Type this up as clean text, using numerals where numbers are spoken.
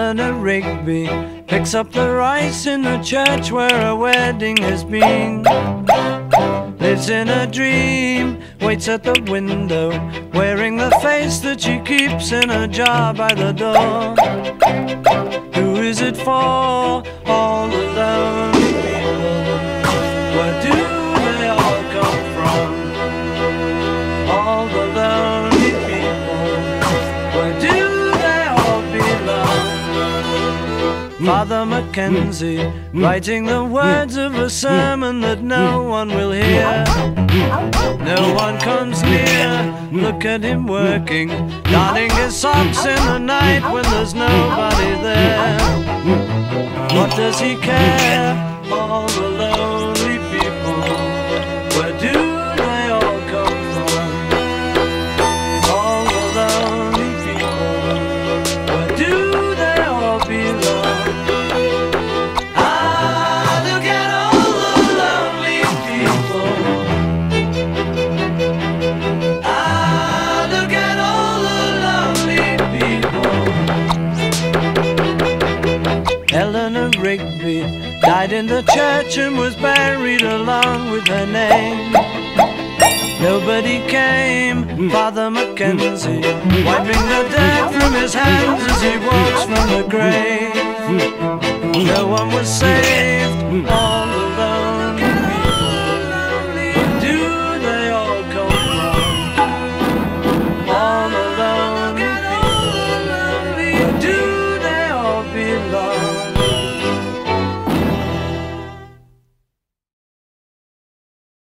Eleanor Rigby picks up the rice in the church where a wedding has been. Lives in a dream, waits at the window, wearing the face that she keeps in a jar by the door. Who is it for? All the lonely people. Where do they all come from? All the lonely people. Where do they all belong? Father Mackenzie, writing the words of a sermon that no one will hear. No one comes near, look at him working, darning his socks in the night when there's nobody there. What does he care? All the lonely people. Where do they all come from? All the lonely people. Where do they all belong? Ah, look at all the lonely people. Ah, look at all the lonely people. Eleanor Rigby died in the church and was buried along with her name. Nobody came, Father Mackenzie, wiping the dirt from his hands as he walks from the grave. No one was saved, all